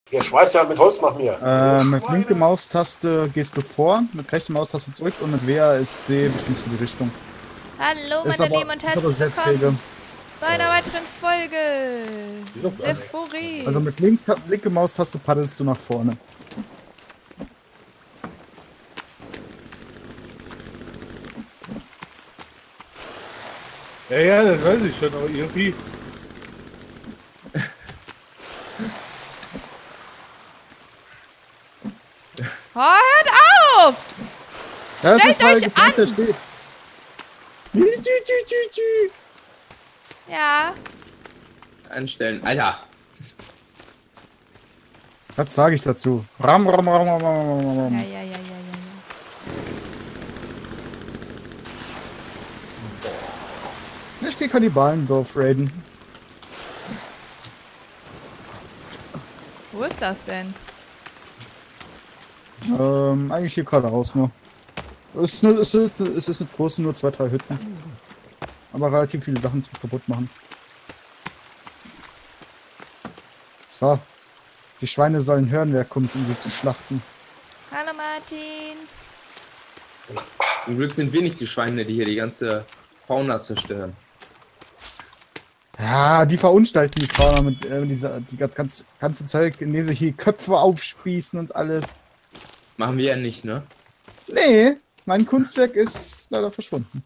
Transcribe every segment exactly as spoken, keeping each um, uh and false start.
Ihr schmeißt ja mit Holz nach mir. Äh, mit linke Maustaste gehst du vor, mit rechter Maustaste zurück und mit W A S D bestimmst du die Richtung. Hallo Ist meine aber- Lieben und ist aber herzlich sehr träge. willkommen bei einer weiteren Folge Sephoris. Also mit link, linke Maustaste paddelst du nach vorne. Ja, ja, das weiß ich schon, aber irgendwie. Oh, hört auf! Ja, das Stellt ist weil euch gefällt, der an! steht. Ja, Anstellen. Alter! Was sage ich dazu? Ram, ram, ram, ram, ram, ram, ram. ja, ja, ja, ja, ja, ja. Ich geh Kannibalen-Dorf raiden. Wo ist das denn? Ähm, eigentlich hier gerade raus nur. Es ist, nur, es, ist, es ist nicht groß, nur zwei, drei Hütten. Aber relativ viele Sachen zum kaputt machen. So. Die Schweine sollen hören, wer kommt, um sie zu schlachten. Hallo Martin. Zum Glück sind wir nicht die Schweine, die hier die ganze Fauna zerstören. Ja, die verunstalten die Fauna mit äh, dieser die ganze, ganze Zeug, indem sie hier Köpfe aufspießen und alles. Machen wir ja nicht, ne? Nee, mein Kunstwerk ist leider verschwunden.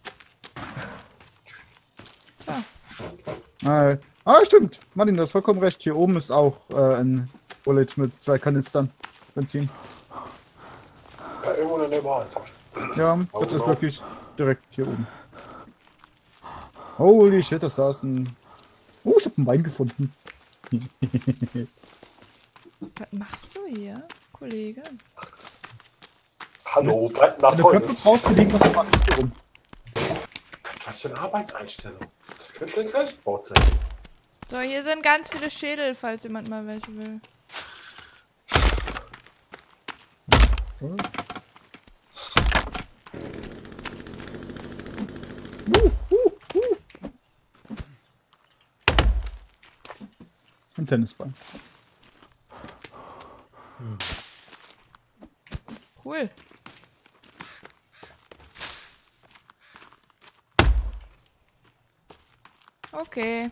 Ah, ah stimmt. Martin, du hast vollkommen recht. Hier oben ist auch äh, ein Bullet mit zwei Kanistern Benzin. Ja, irgendwo in der Wahl. Ja, das ist wirklich direkt hier oben. Holy shit, das saß ein... Oh, ich hab ein Bein gefunden. Was machst du hier, Kollege? Hallo, bleibt das Wenn du Köpfe Holz. brauchst, die liegen noch im Bach hier rum. Gott, was für eine Arbeitseinstellung. Das könnte schlecht fertig gebaut sein. So, hier sind ganz viele Schädel, falls jemand mal welche will. Uh, uh, uh. Ein Tennisball. Cool. Okay.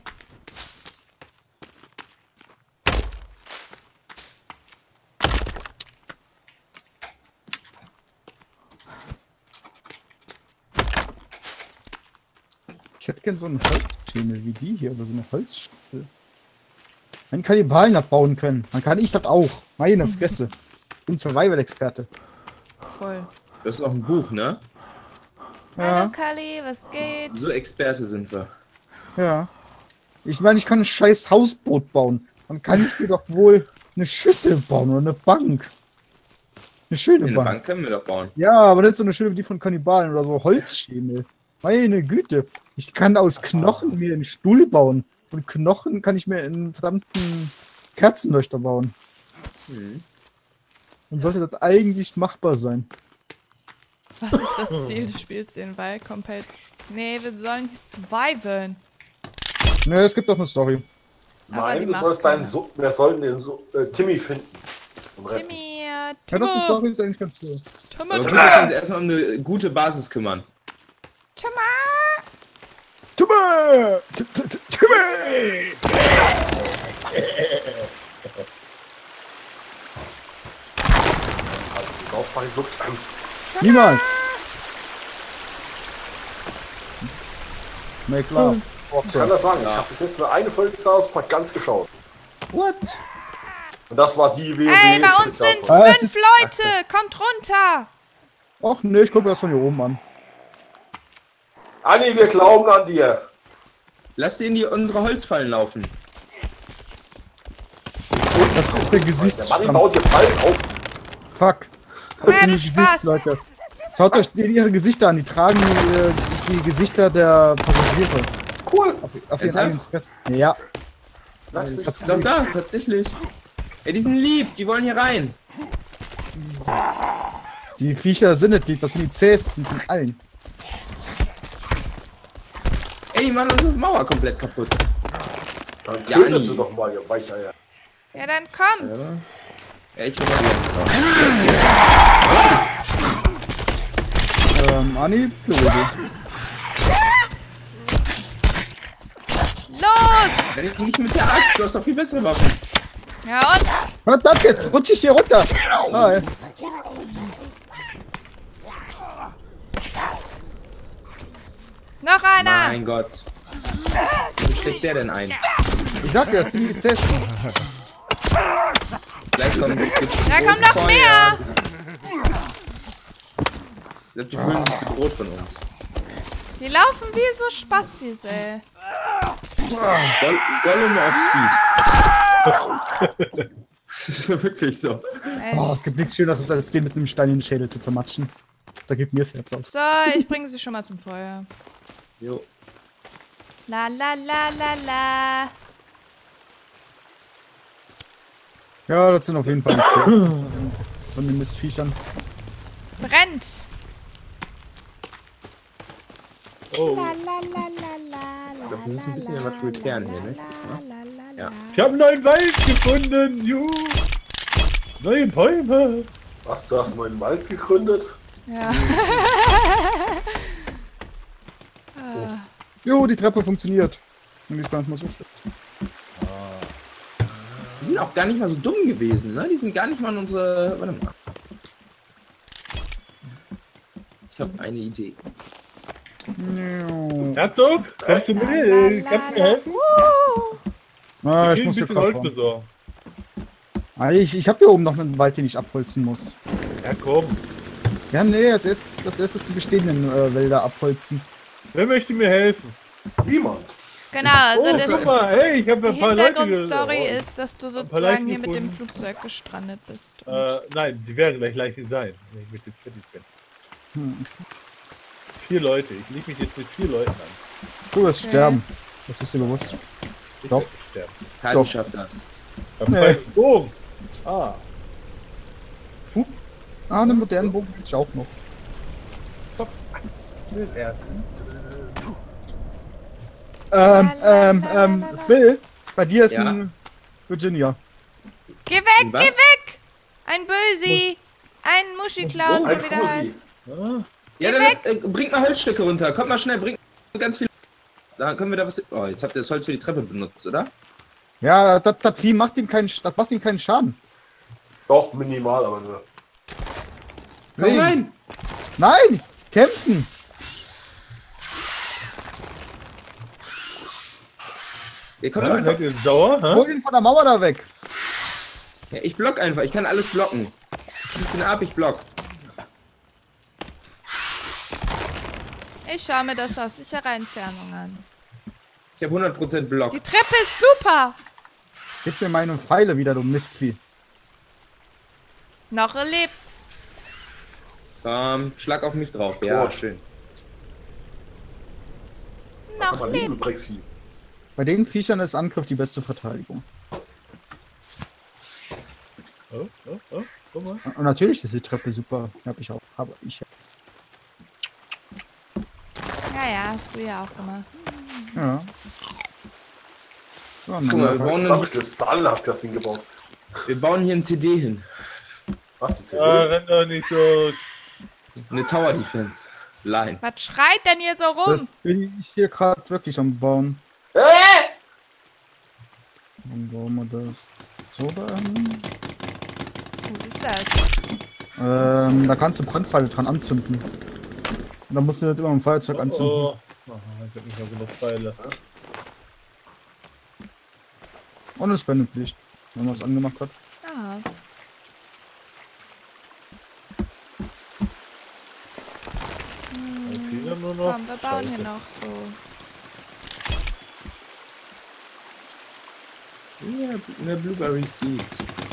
Ich hätte gern so eine Holzschemel wie die hier, oder so eine Holzschemel. Man kann Kannibalen abbauen können. Man kann ich das auch. Meine Fresse. Ich bin Survival-Experte. Voll. Das ist auch ein Buch, ne? Hallo Ja, Kali, was geht? So Experte sind wir. ja. Ich meine, ich kann ein scheiß Hausboot bauen. Dann kann ich mir doch wohl eine Schüssel bauen oder eine Bank. Eine schöne Eine Bank. Bank können wir doch bauen. Ja, aber nicht so eine schöne wie die von Kannibalen oder so Holzschemel. Meine Güte. Ich kann aus Knochen mir einen Stuhl bauen. Und Knochen kann ich mir einen verdammten Kerzenleuchter bauen. Hm. Dann sollte das eigentlich machbar sein. Was ist das Ziel des Spiels? Den Wald komplett. Nee, wir sollen hier surviven. Ne, es gibt auch eine Story. Aber die Nein, du macht sollst deinen keiner. so wir sollen den so äh, Timmy finden. Und retten. Timmy, äh, Ja, doch, die Timmo, Story ist eigentlich ganz cool. Timmo, Aber wir Timmo, müssen uns erstmal um eine gute Basis kümmern. Timmo. Timmy! Timmy! Also die Sausparty wirkt. Niemals! Make love. Ich kann das sagen, ich habe bis jetzt nur eine Folge South Park ganz geschaut. What? Und das war die W W Ey, bei uns sind Ah, es fünf ist- Leute! Kommt runter! Och ne, ich gucke das von hier oben an. Anni, wir glauben an dir. Lass die in die, unsere Holzfallen laufen. Das ist der Der Mann Gesichtsstamm. baut hier Fallen auf. Fuck. Das sind du die Gesichtsleute. Schaut euch die- ihre Gesichter an. Die tragen äh, die Gesichter der Passagiere. Cool. Auf, auf ihren Ernsthaft? eigenen Fress. Ja. Das ist Das- Doch da, tatsächlich. Ey, die sind lieb, die wollen hier rein. Die Viecher sind nicht lieb. Das sind die zähesten von allen. Ey, die machen unsere Mauer komplett kaputt. Dann Ja, tötet Anni. sie doch mal, ihr Weicheier. Ja, dann kommt! Ja. Ja, ich hol mal die. Ähm, Anni, Blöde. Los! Wenn ich nicht mit der Axt, du hast doch viel bessere Waffen. Ja und? Verdammt, jetzt rutsch ich hier runter. Ah, ja. Noch einer! Mein Gott. Wo steckt der denn ein? Ich sag dir, das sind die Zessen. Vielleicht kommt, gibt's Da großes kommt noch Feuer. mehr! Ich glaub, die fühlen sich bedroht von uns. Die laufen wie so Spastis, ey. Goll Gollum auf Speed. Das ist ja wirklich so. Echt. Oh, es gibt nichts Schöneres, als den mit einem Stein in den Schädel zu zermatschen. Da gibt mir das Herz auf. So, ich bringe sie schon mal zum Feuer. Jo. La la la la la. Ja, das sind auf jeden Fall die Zessen von den Mistviechern. Brennt! Oh. La la la la la Ich glaub, wir müssen ein bisschen ja was returnen hier, nicht? Ja. Ich habe einen neuen Wald gefunden, juhu. Neue Bäume. Was, du hast einen neuen Wald gegründet? Ja. Ah. Jo, die Treppe funktioniert. Und ist gar nicht mal so schlecht. Die sind auch gar nicht mal so dumm gewesen, ne? Die sind gar nicht mal in unsere... Warte mal. Ich habe eine Idee. Herzog, kannst du mir, äh, kannst du mir helfen? Ah, Ich ich will ein muss mir bisschen grad Holz bauen. besorgen. Ah, ich ich habe hier oben noch einen Wald, den ich abholzen muss. Ja, komm. Ja, nee, als erstes, als erstes die bestehenden äh, Wälder abholzen. Wer möchte mir helfen? Niemand. Genau, also Oh, das guck mal, hey, ich habe die ein paar Leute... ge- Hintergrundstory oh, ist, dass du paar Leichen sozusagen hier mit dem gefunden. Flugzeug gestrandet bist. Und Äh, nein, die werden gleich Leichen sein, wenn ich mit dem fertig bin. Hm. Vier Leute, ich leg mich jetzt mit vier Leuten an. Du wirst Okay. sterben. Das ist dir bewusst. Ich Doch. werd nicht sterben. Kali Doch. schafft das. Beim Nee. zweiten Bogen. Ah. Ah, einen modernen Bogen hätte ich auch noch. Den ersten. Ähm, La, ähm, la, la, ähm, la, la. Phil, bei dir ist Ja. ein Virginia. Geh weg, Was? geh weg! Ein Bösi! Ein Muschi-Klaus, Oh, wie ein er wieder Fussi. heißt. Ah. Ja, dann lass, äh, bringt mal Holzstücke runter. Kommt mal schnell, bringt ganz viel. Da können wir da was... Oh, jetzt habt ihr das Holz für die Treppe benutzt, oder? Ja, das, das Vieh macht ihm keinen, das macht ihm keinen Schaden. Doch, minimal, aber nur. Komm Nee. rein! Nein! Kämpfen! Ihr kommt Ja, einfach... seid ihr sauer? Hä? Hol ihn von der Mauer da weg! Ja, ich block einfach. Ich kann alles blocken. Schieß ihn ab, ich block. Ich schaue mir das aus sicherer Entfernung an. Ich habe hundert Prozent Block. Die Treppe ist super! Gib mir meine Pfeile wieder, du Mistvieh. Noch lebt's. Ähm, schlag auf mich drauf. Ja, Tot. schön. Kann Noch man lieben, lebt's. Drecksvieh. Bei den Viechern ist Angriff die beste Verteidigung. Oh, oh, oh, guck mal. Und natürlich ist die Treppe super. Hab ich auch. Aber ich. Ja, ja, hast du ja auch gemacht. Ja. So, Guck mal, dann- wir bauen, einen, Zusammengestürzt. Zahlen hat das Ding gebaut. wir bauen hier ein T D hin. Was denn? Ja, Ja. renn doch nicht so. Eine Tower Defense. Line. Was schreit denn hier so rum? bin ich hier gerade wirklich am Bauen. Dann bauen wir das so dahin. Was ist das? Ähm, da kannst du Brandpfeile dran anzünden. Und dann musst du nicht immer ein Feuerzeug anzünden. Oh, oh ich hab nicht mehr genug Pfeile. Und es spendet Licht, wenn man es angemacht hat. Ah. Jetzt fehlen nur noch. Komm, wir bauen hier Scheiße. noch so. Ja, eine Blueberry Seeds.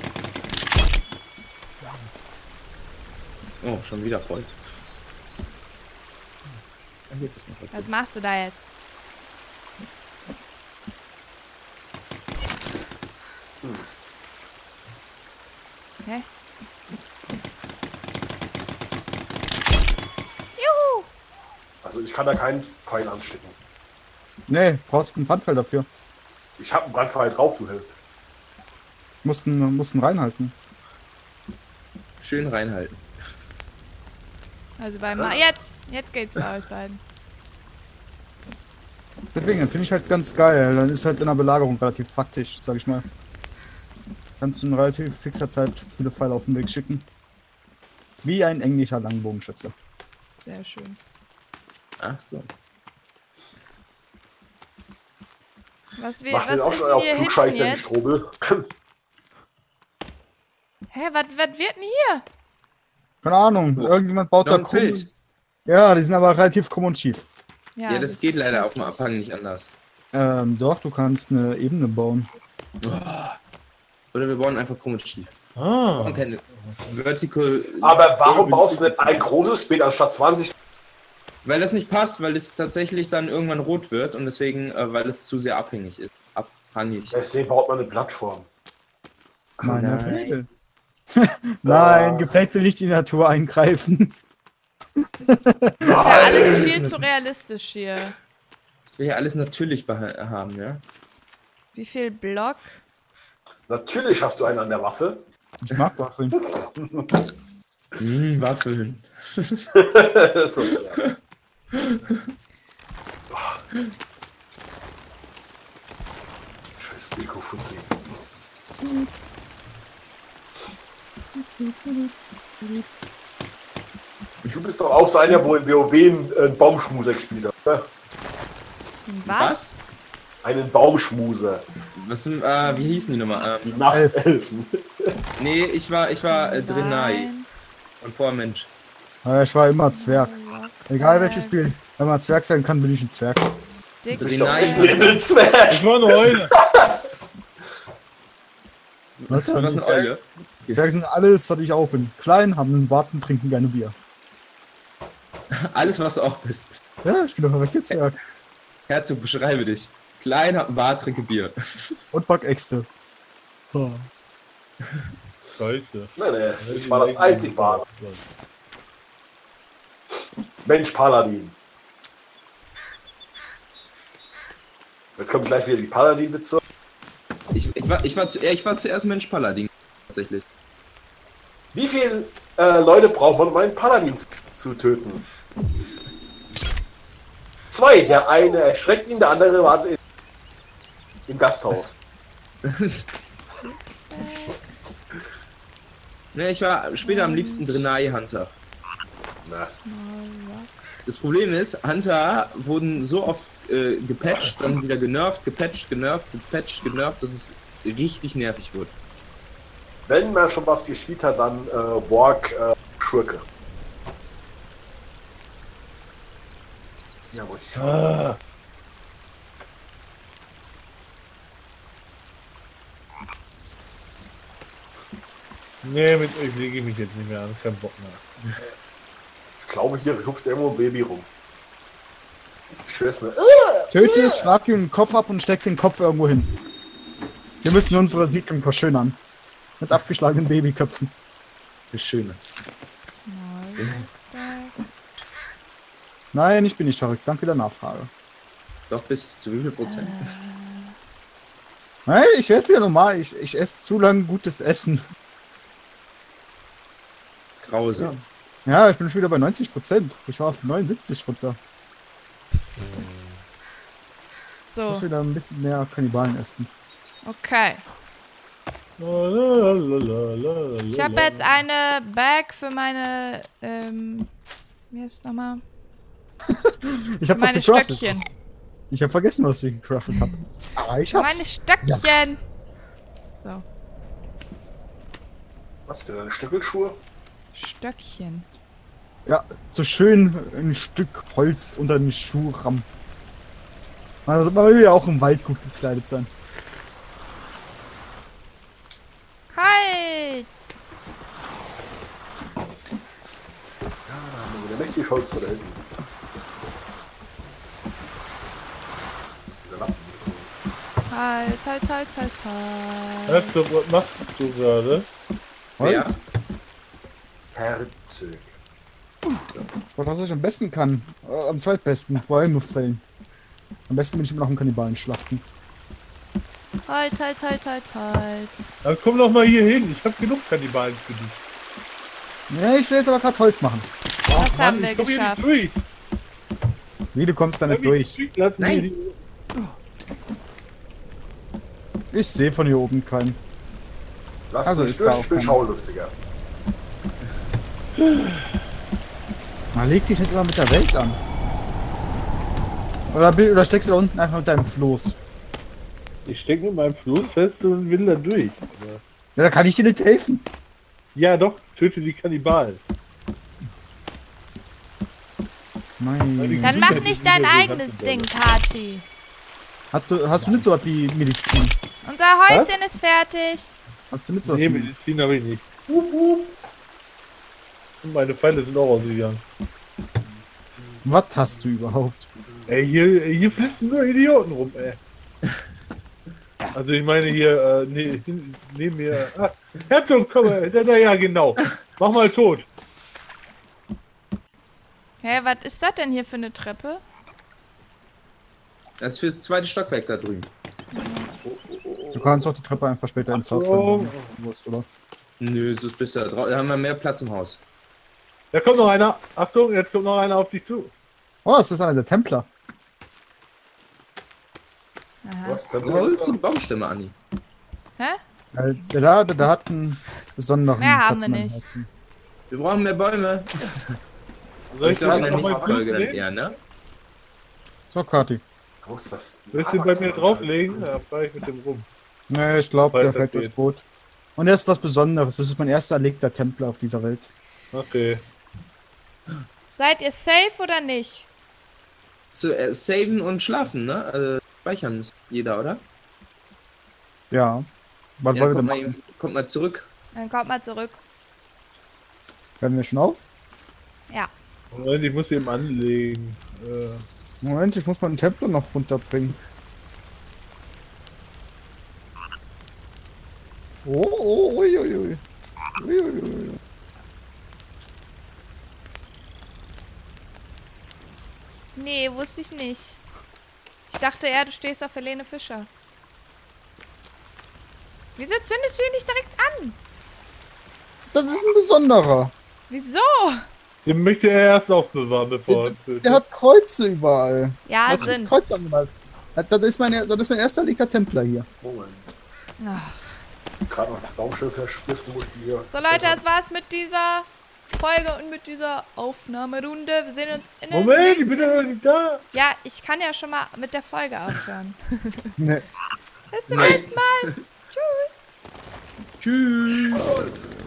Oh, schon wieder voll. Ah, hier ist noch was. Was machst du da jetzt? Hä? Juhu! Also ich kann da keinen Pfeil anstecken. Nee, brauchst einen Brandpfeil dafür. Ich habe einen Brandpfeil drauf, du Held. Mussten, Mussten, mussten reinhalten. Ach, hier ist noch was. Mussten reinhalten. Ach, Schön reinhalten. Also bei Ma jetzt, jetzt geht's bei euch beiden. Deswegen finde ich halt ganz geil. Dann ist halt in der Belagerung relativ praktisch, sag ich mal. Kannst du in relativ fixer Zeit viele Pfeile auf den Weg schicken. Wie ein englischer Langbogenschütze. Sehr schön. Ach so. Was wir, Machst was du auch ist schon auf denn hier hinten Klugscheißer in jetzt? Strobel? Hä, was wird denn hier? Keine Ahnung, Oh. irgendjemand baut Noch da ein krumm. Feld. Ja, die sind aber relativ krumm und schief. Ja, das, geht ist leider auf dem hässlich. Abhang nicht anders. Ähm, doch, du kannst eine Ebene bauen. Oh. Oder wir bauen einfach krumm und schief. Wir Ah. bauen keine Vertical. Aber warum baust du nicht ein großes Bild anstatt zwanzig? Weil das nicht passt, weil es tatsächlich dann irgendwann rot wird und deswegen, äh, weil es zu sehr abhängig ist. Abhängig. Deswegen baut man eine Plattform. Nein, nein. nein. Nein, geprägt will nicht die Natur eingreifen. Das ist ja alles viel zu realistisch hier. Ich will ja alles natürlich beha- haben, ja? Wie viel Block? Natürlich hast du einen an der Waffe. Ich mag Waffeln. Mmh, Waffeln. so, ja. Scheiß Beko-Fuzzi. Du bist doch auch so einer, wo in WoW einen, einen Baumschmuser gespielt hat, ne? Was? Einen Baumschmuser. Was, äh, wie hießen die nochmal? Die Ähm, Nachtelfen. nee, ich war, ich war äh, Drenai. Nein. Und vorher Mensch. Ja, ich war immer Zwerg. Egal welches Spiel. Wenn man Zwerg sein kann, bin ich ein Zwerg. Stick. Du bist doch Nein. echt ein Himmelzwerg. Ich war eine Eule. Leute, Du warst die eine Eule. Zwerge sind alles, was ich auch bin. Klein, haben einen Bart und trinken gerne Bier. Alles, was du auch bist. Ja, ich bin doch perfekt Zwerg. Herzog, beschreibe dich. Klein, hab einen Bart, trinke Bier. Und back Äxte. Oh. Scheiße. Nein, nein, ich war das einzig wahre. Mensch, Paladin. Jetzt kommt gleich wieder die Paladin-Witze. Ich, ich, war, ich, war zu, ich war zuerst Mensch Paladin. Tatsächlich. Wie viele äh, Leute braucht man, um einen Paladin zu töten? Zwei. Der eine erschreckt ihn, der andere wartet im Gasthaus. Ne, ich war später am liebsten Drenai Hunter. Na, Das Problem ist, Hunter wurden so oft äh, gepatcht, dann wieder genervt, gepatcht, genervt, gepatcht, genervt, dass es richtig nervig wird. wenn man schon was gespielt hat, dann äh, Warg äh, Schurke. Ja, wollte ich schauen. Ah. Nee, mit euch lege ich mich jetzt nicht mehr an. Kein Bock mehr. Ich glaube, hier hupst irgendwo ein Baby rum. Ich schwör's mir. Töte es, schlag ihm den Kopf ab und steck den Kopf irgendwo hin. Wir müssen unsere Siedlung verschönern. Mit abgeschlagenen Babyköpfen. Das Schöne. Small Rock. Nein, ich bin nicht verrückt. Danke der Nachfrage. Doch bis zu wie viel Prozent? Nein, ich werde wieder normal. Ich, ich esse zu lange gutes Essen. Grausam. Ja, ich bin schon wieder bei neunzig Prozent. Ich war auf neunundsiebzig runter. Ich muss So, wieder ein bisschen mehr Kannibalen essen. okay. Ich Ich habe jetzt eine Bag für meine, ähm, wie heißt es nochmal? Ich habe was Meine gecraftet. Stöckchen. Ich habe vergessen, was ich gecraftet habe. Aber ich hab's. Meine Stöckchen. So, Was denn, deine Stöckelschuhe? Stöckchen. Ja, so schön ein Stück Holz unter den Schuh rammen. Also man will ja auch im Wald gut gekleidet sein. Holz. Ja, da haben wir wieder mächtig Holz vor da hinten. Dieser Lappen. Holz, Holz, Holz, Holz, Holz. Herzog, was machst du gerade? Holz? Herzog. Was ich am besten kann. Äh, am zweitbesten. Bäume fällen. Am besten bin ich immer noch im Kannibalen schlachten. Holz, Holz, Holz, Holz, Holz. Dann komm doch mal hier hin. Ich habe genug Kannibalen für dich. Nee, ich will jetzt aber gerade Holz machen. Das haben wir ich komm hier geschafft. nicht durch. Wie, du kommst da Komm nicht hier durch? Lassen Nein. die- Ich sehe von hier oben keinen. Lass Also mich ist da durch, auch ich bin keiner. schaulustiger. Na, leg dich nicht immer mit der Welt an. Oder, bi- oder steckst du da unten einfach mit deinem Floß? Ich stecke mit meinem Floß fest und will da durch. Ja, da kann ich dir nicht helfen. Ja doch, töte die Kannibalen. Mein. Dann mach nicht dein eigenes Ding, Kati. Hast du, hast du nicht so was wie Medizin? Unser Häuschen ist fertig. Hast du nicht so was Nee, wie Medizin habe ich nicht. Hup, hup. Und meine Pfeile sind auch ausgegangen. Was hast du überhaupt? Ey, hier, hier flitzen nur Idioten rum, ey. Also ich meine hier, äh, ne, hin- neben mir. Ah, Herzog, komm mal. Na, na ja, genau. Mach mal tot. Hä, was ist das denn hier für eine Treppe? Das ist fürs zweite Stockwerk da drüben. Du kannst doch die Treppe einfach später ins Haus Oh. bringen, wenn du musst, oder? Nö, es ist bis da drauf. Da haben wir mehr Platz im Haus. Da kommt noch einer. Achtung, jetzt kommt noch einer auf dich zu. Oh, es ist einer der Templer. Aha. Was denn? Holz und Baumstämme, Anni. Hä? Ja, Der da, der, der hat einen besonderen Mehr haben wir Platz in meinem nicht. Herzen. Wir brauchen mehr Bäume. Soll Ich ich glaube, da in der noch mal nächsten Folge dann nehmen? eher, ne? So, Kati. Du musst das. Willst du bei mir drauflegen? Da fahre ich mit dem rum. Nee, ich glaube, Weiß, der das fällt durchs geht. Boot. Und er ist was Besonderes. Das ist mein erster erlegter Templer auf dieser Welt. Okay. Seid ihr safe oder nicht? Zu äh, saven und schlafen, ne? Also speichern muss jeder, oder? Ja. Was Ja, wollen wir kommt, denn mal, machen? kommt mal zurück. Dann kommt mal zurück. Hören wir schon auf? Ja. Moment, ich muss eben anlegen. Äh, Moment, ich muss mal den Templer noch runterbringen. Oh, oh, ui, ui, ui. Ui, ui, ui. Nee, wusste ich nicht. Ich dachte eher, du stehst auf Helene Fischer. Wieso zündest du ihn nicht direkt an? Das ist ein besonderer. Wieso? den möchte er erst aufbewahren, bevor er Der, tötet. der hat Kreuze überall. Ja, Was sind. Kreuze angemalt. Das das ist mein, das ist mein erster erlegter Templer hier. Moment. Ach. Gerade noch Baumstämme verschmissen musste hier. So Leute, das war's mit dieser Folge und mit dieser Aufnahmerunde. Wir sehen uns in der Moment, ich nächsten... bin ja noch nicht da. Ja, ich kann ja schon mal mit der Folge aufhören. Nee. Bis zum nächsten Mal. Tschüss. Tschüss. Holz.